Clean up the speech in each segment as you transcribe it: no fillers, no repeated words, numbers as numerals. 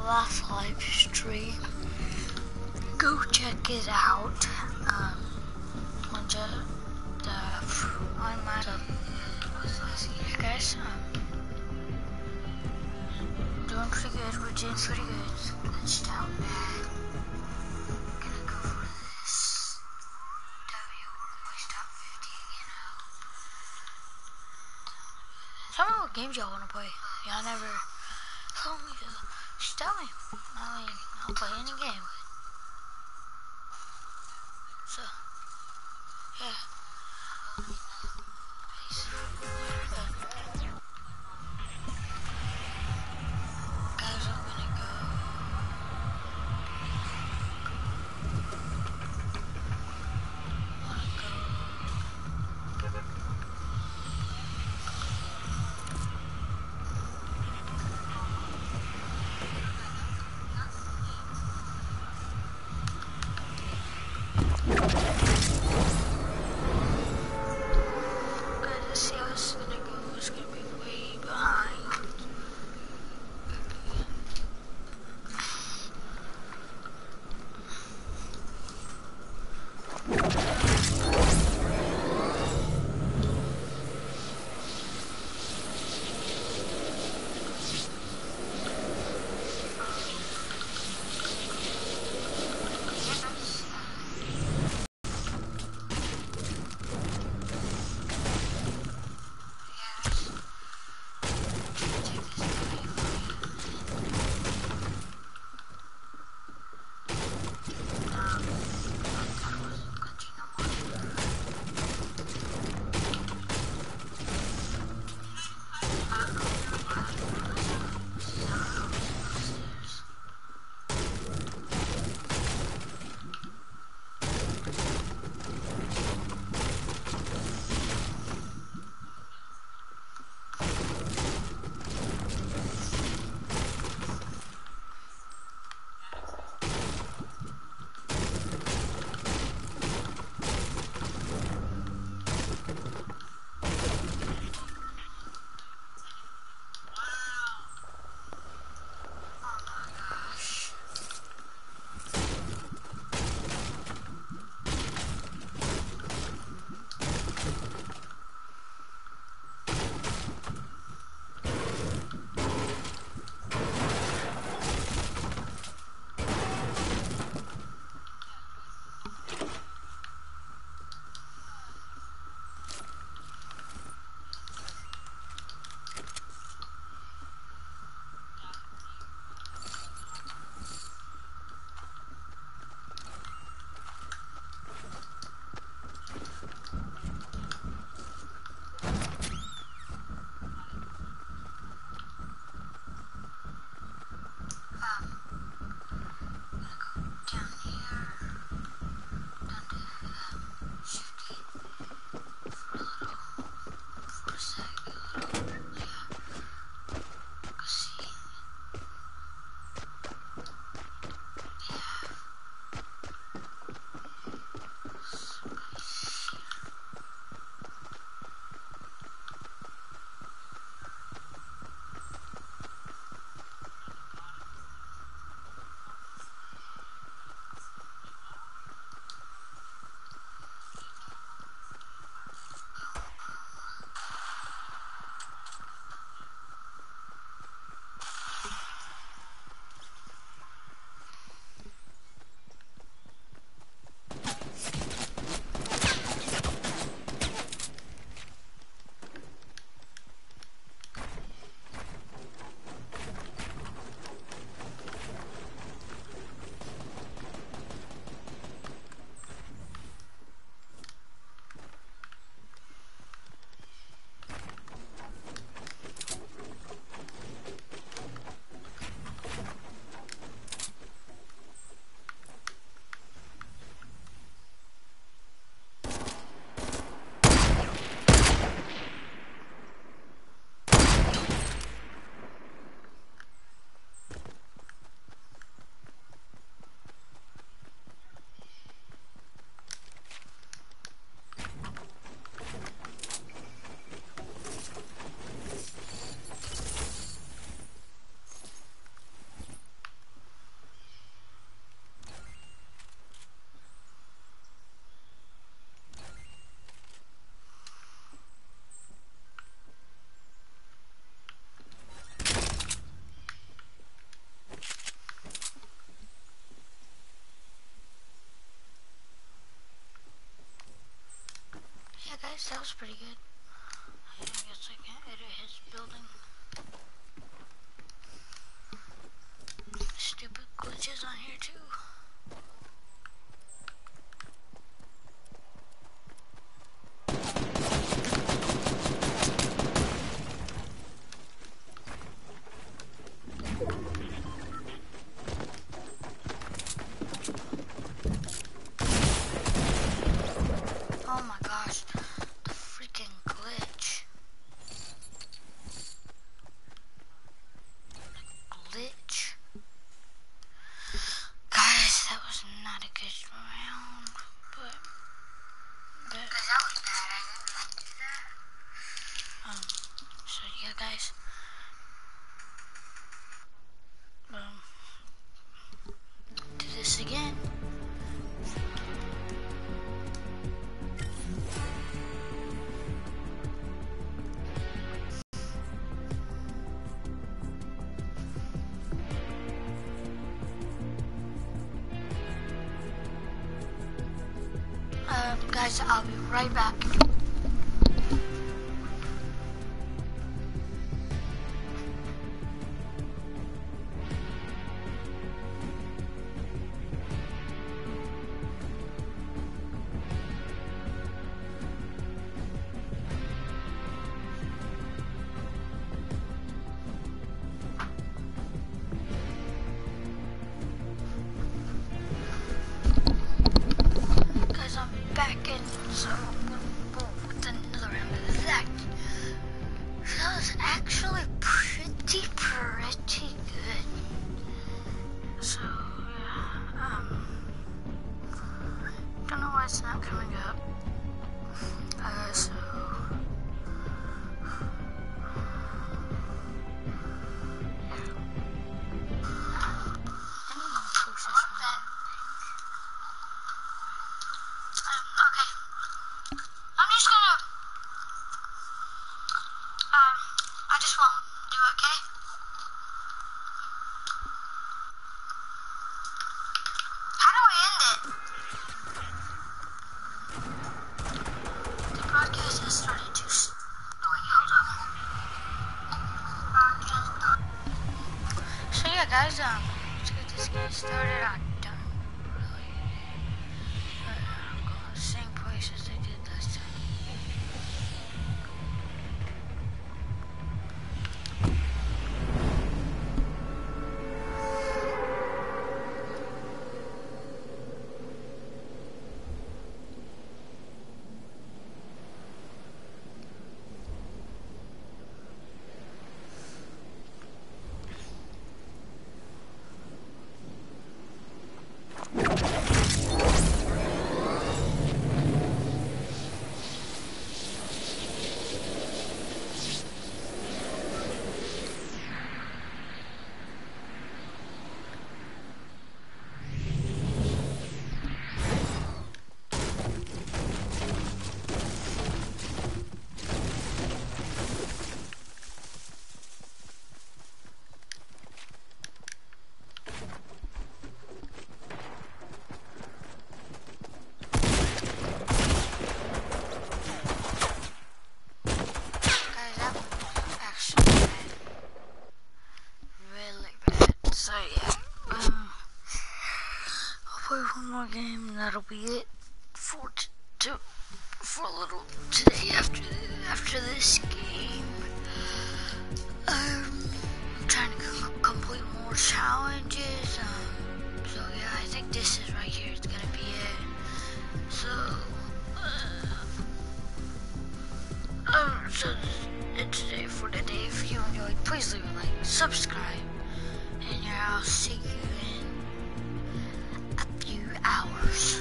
last live stream. Go check it out. On my guys, doing pretty good. We're doing pretty good. Let's down bad. Gonna go for this W all the way top 50, you know. Tell me what games y'all wanna play. Y'all never told me to. Just tell me. I mean, I'll play any game. So, yeah. pretty good. I guess I can edit his building. Stupid glitches on here too. Oh my gosh, the freaking glitch. Glitch. Guys, that was not a good round, but because that was bad, I didn't want to do that. So yeah, guys. Do this again. Guys, I'll be right back. Back in, so with another round of that. That was actually pretty good. So yeah, don't know why it's not coming up. So I just won't do it, okay? How do I end it? The broadcast has started to... Oh wait, hold on. So yeah, guys, let's get this game started. I don't really... But I'm going to the same place as I did last time. So yeah, I'll play one more game and that'll be it for a little today. After this game, I'm trying to complete more challenges. So yeah, I think this is right here. It's gonna be it. So so it's it for today. If you enjoyed, please leave a like, subscribe. And yeah, I'll see you in a few hours.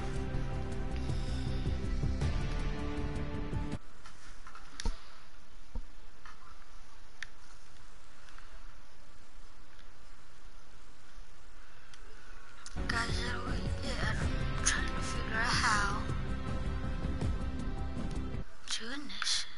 Guys, I'm trying to figure out how doing this.